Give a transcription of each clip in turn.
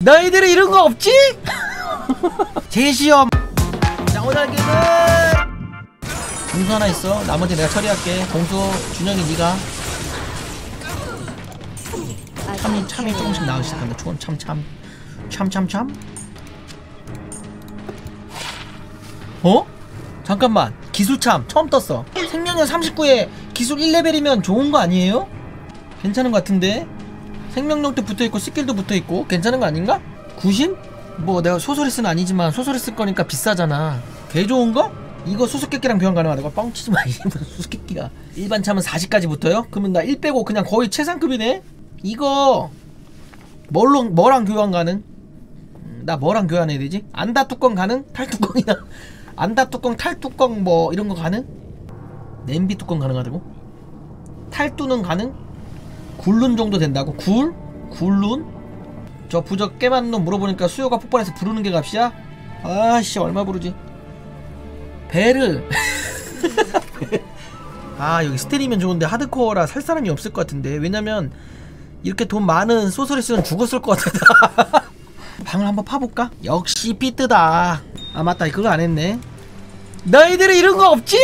너희들은 이런 거 없지? 재시험. 자, 오늘 게임은 공수 하나 있어. 나머지 내가 처리할게. 공수 준영이 네가. 참이 조금씩 나오기 시작한다. 참. 어? 잠깐만. 기술참 처음 떴어. 생명력 39에 기술 1레벨이면 좋은 거 아니에요? 괜찮은 거 같은데? 생명력도 붙어있고 스킬도 붙어있고 괜찮은 거 아닌가? 90? 뭐 내가 소소리스는 아니지만 소소리스 거니까 비싸잖아. 개 좋은 거? 이거 수수께끼랑 교환 가능하다고? 뻥치지마. 수수께끼가 일반 참은 40까지 붙어요? 그러면 나 1 빼고 그냥 거의 최상급이네? 이거 뭐랑 교환 가능? 나 뭐랑 교환해야 되지? 안다 뚜껑 가능? 탈뚜껑이나 안다 뚜껑 탈뚜껑 뭐 이런거 가능? 냄비 뚜껑 가능하다고? 탈뚜는 가능? 굴룬 정도 된다고? 굴룬? 저 부적 깨맞는 놈 물어보니까 수요가 폭발해서 부르는 게 값이야? 아씨 얼마 부르지? 베르. 아 여기 스테리면 좋은데 하드코어라 살 사람이 없을 것 같은데. 왜냐면 이렇게 돈 많은 소설리스는 죽었을 것 같아. 방을 한번 파볼까? 역시 삐뜨다. 아 맞다 그거 안 했네. 너희들은 이런 거 없지?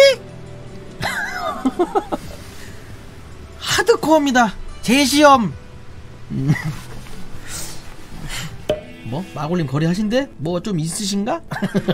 하드코어입니다. 재시험. 뭐? 마골님 거래하신대? 뭐 좀 있으신가?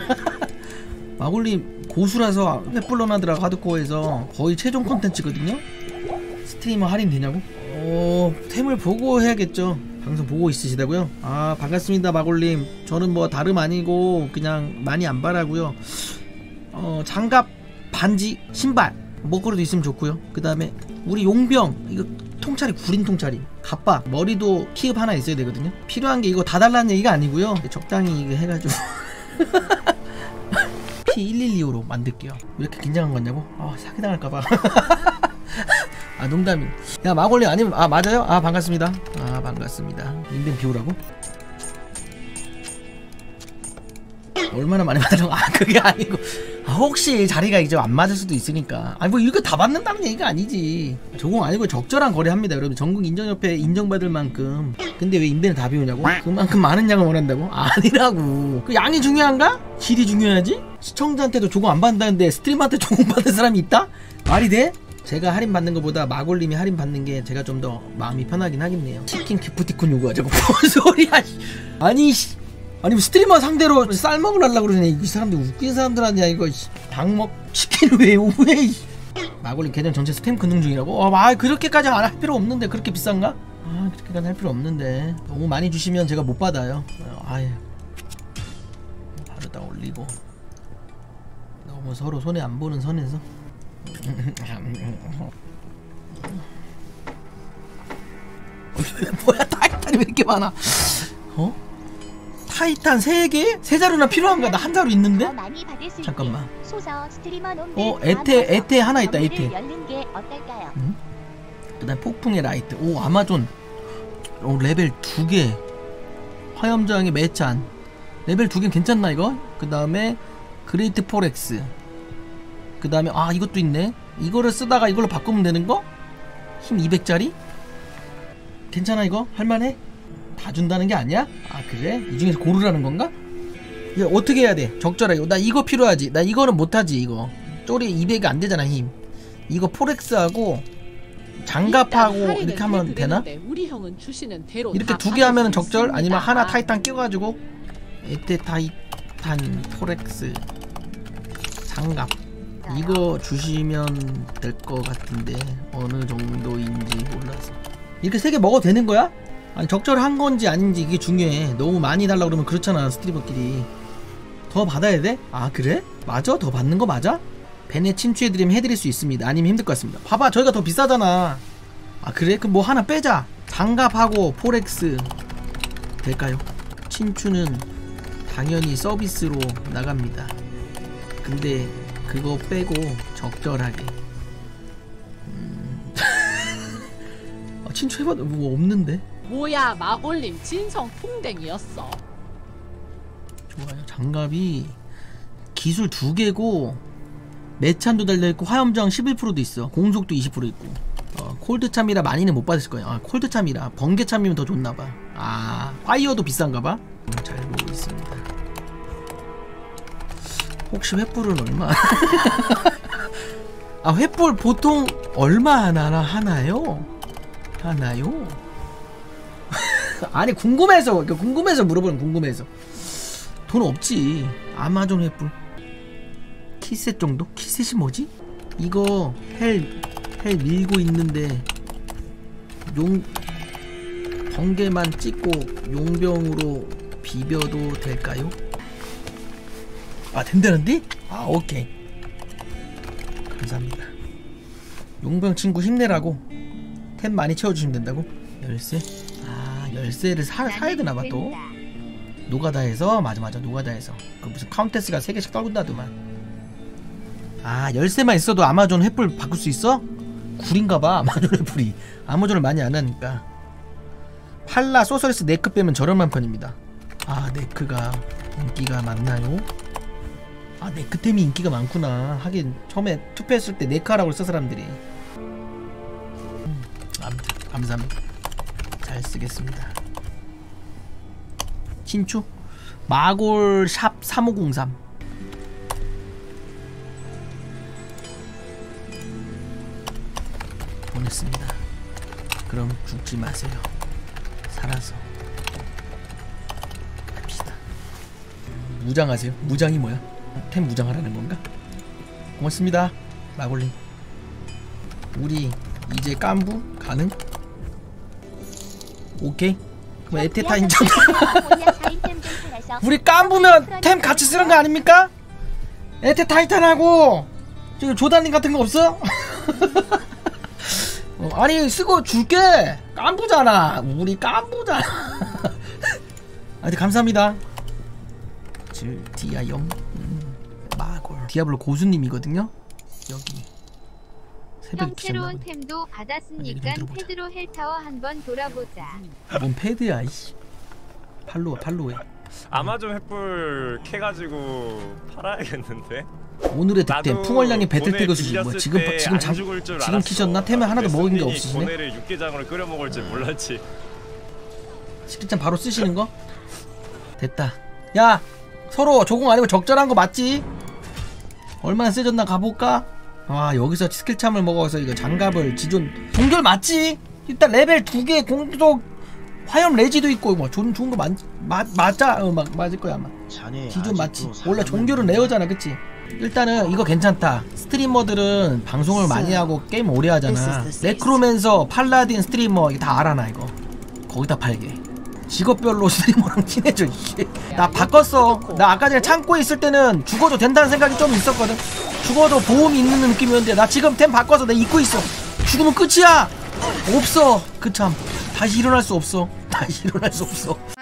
마골님 고수라서 횃불러나더라. 하드코어에서 거의 최종 컨텐츠거든요? 스트리머 할인 되냐고? 템을 보고 해야겠죠. 방송 보고 있으시다고요? 아 반갑습니다 마골님. 저는 뭐 다름 아니고 그냥 많이 안 바라고요. 장갑, 반지, 신발 목걸이도 있으면 좋고요. 그 다음에 우리 용병 이거 통짜리 구린 통짜리 갑바 머리도 키흡 하나 있어야 되거든요. 필요한 게 이거 다 달라는 얘기가 아니고요. 적당히 이거 해가지고 P112호로 만들게요. 왜 이렇게 긴장한 거냐고? 아 사기당할까봐. 아 농담이. 야 마골님 아니면 아 맞아요? 아 반갑습니다. 아 반갑습니다. 닉네임 비우라고? 얼마나 많이 받으라고? 아 그게 아니고 아, 혹시 자리가 이제 안 맞을 수도 있으니까. 아니 뭐 이거 다 받는다는 얘기가 아니지. 저공 아니고 적절한 거래합니다 여러분. 전국 인정협회 인정받을 만큼. 근데 왜 인벤을 다 비우냐고? 그만큼 많은 양을 원한다고? 아니라고. 그 양이 중요한가? 질이 중요하지? 시청자한테도 조공 안 받는다는데 스트리머한테 조공 받는 사람이 있다? 말이 돼? 제가 할인 받는 것보다 마골님이 할인 받는 게 제가 좀 더 마음이 편하긴 하겠네요. 치킨 기프티콘 요구하자고. 뭔 소리야. 아니 뭐 스트리머 상대로 쌀먹을 하려고 그러네. 이 사람들 웃긴 사람들 아니야 이거. 닭먹 치킨을 왜 오해. 마골님 계정 전체 스템 근능 중이라고? 아 그렇게까지 안 할 필요 없는데. 그렇게 비싼가? 아 그렇게까지 할 필요 없는데. 너무 많이 주시면 제가 못 받아요. 아예 바로다 올리고. 너무 서로 손해 안 보는 선에서. 뭐야 타이탄이 왜 이렇게 많아? 타이탄 3개? 3자루나 필요한가? 나 한 자루 있는데? 잠깐만. 에테 하나 있다. 에테. 응? 그 다음 폭풍의 라이트. 오 아마존. 레벨 2개. 화염저항의 매찬. 레벨 2개 괜찮나 이거? 그 다음에 그레이트 포렉스. 그 다음에 아 이것도 있네. 이거를 쓰다가 이걸로 바꾸면 되는 거? 힘 200짜리? 괜찮아 이거? 할만해? 다 준다는 게 아니야? 아 그래? 이 중에서 고르라는 건가? 이거 어떻게 해야 돼? 적절하게. 나 이거 필요하지. 나 이거는 못하지. 이거 쪼리 200이 안 되잖아 힘. 이거 포렉스하고 장갑하고 이렇게 하면 되나? 이렇게 2개 하면은 적절? 아니면 하나 타이탄 끼워가지고 에테 타이탄 포렉스 장갑 이거 주시면 될 것 같은데 어느 정도인지 몰라서. 이렇게 3개 먹어도 되는 거야? 아니 적절한 건지 아닌지 이게 중요해. 너무 많이 달라고 그러면 그렇잖아 스트리머끼리. 더 받아야 돼? 아 그래? 맞아? 더 받는 거 맞아? 벤에 침투해드리면 해드릴 수 있습니다. 아니면 힘들 것 같습니다. 봐봐 저희가 더 비싸잖아. 아 그래? 그럼 뭐 하나 빼자. 장갑하고 포렉스 될까요? 친추는 당연히 서비스로 나갑니다. 근데 그거 빼고 적절하게. 친추해봐도 뭐 없는데? 뭐야 마골님 진성 풍뎅이였어. 좋아요. 장갑이 기술 2개고 매찬도 달려있고 화염저항 11%도 있어. 공속도 20% 있고 콜드참이라 많이는 못 받으실 거예요. 아 콜드참이라 번개참이면 더 좋나봐. 아 파이어도 비싼가봐. 잘 보고 있습니다. 혹시 횃불은 얼마? 아 횃불 보통 얼마 하나요? 아니 궁금해서 물어보는. 궁금해서. 돈 없지. 아마존 횃불 키셋 정도? 키셋이 뭐지? 이거 헬 밀고 있는데 용 번개만 찍고 용병으로 비벼도 될까요? 아 된다는데? 아 오케이 감사합니다. 용병 친구 힘내라고 템 많이 채워주시면 된다고? 열쇠? 아 열쇠를 사야 되나봐 또. 노가다에서 맞아 노가다에서 그 무슨 카운테스가 3개씩 떨군다더만. 아 열쇠만 있어도 아마존 횃불 바꿀 수 있어? 굴인가봐 아마존 횃불이. 아마존을 많이 안 하니까. 팔라 소서리스 네크 빼면 저렴한 편입니다. 아 네크가 인기가 많나요? 아 네크템이 인기가 많구나. 하긴 처음에 투표했을 때 네크하라고 써 사람들이. 아무튼 감사합니다. 잘 쓰겠습니다. 친추 마골 샵 3503 보냈습니다. 그럼 죽지 마세요. 살아서 합시다. 무장하세요. 무장이 뭐야? 템 무장하라는 건가? 고맙습니다 마골님. 우리 이제 깐부 가능? 오케이. 그럼 에테타인전 우리 깐부면 템 같이 쓰는 거 아닙니까? 에테타이탄하고 지금 조단님 같은 거 없어? 아니 쓰고 줄게. 깐부잖아. 우리 깐부잖아. 하여튼 감사합니다. 디아영 마골 디아블로 고수님이거든요. 여기 형 새로운 템도 받았으니까 패드로 헬타워 한번 돌아보자. 뭔 패드야 이씨. 팔로우해. 아마존 횃불 캐가지고 팔아야겠는데? 오늘의 득템 풍월량의 배틀태그 수준. 뭐 지금 키셨나? 템을 하나도 먹은 게 없으시네. 고뇌를 육개장으로 끓여 먹을 줄 몰랐지. 식기장 바로 쓰시는 거? 됐다. 야 서로 조공 아니고 적절한 거 맞지? 얼마나 세졌나 가볼까? 와 여기서 스킬참을 먹어서 이거 장갑을 지존 동결 맞지? 일단 레벨 2개 공속 화염 레지도 있고 뭐 좋은 거 맞아? 맞을 거야 아마. 기존 맞지? 원래 종결은 레어잖아 그치? 일단은 이거 괜찮다. 스트리머들은 방송을 많이 하고 게임 오래 하잖아. 네크로맨서 팔라딘 스트리머 이거 다 알아 나 이거. 거기다 팔게. 직업별로 스트리머랑 친해져 이게. 나 바꿨어. 나 아까 전에 창고에 있을 때는 죽어도 된다는 생각이 좀 있었거든. 죽어도 보험이 있는 느낌이었는데 나 지금 템 바꿔서 내가 입고 있어. 죽으면 끝이야. 없어 그 참. 다시 일어날 수 없어.